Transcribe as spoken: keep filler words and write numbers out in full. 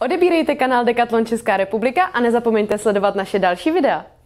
Odebírejte kanál Decathlon Česká republika a nezapomeňte sledovat naše další videa.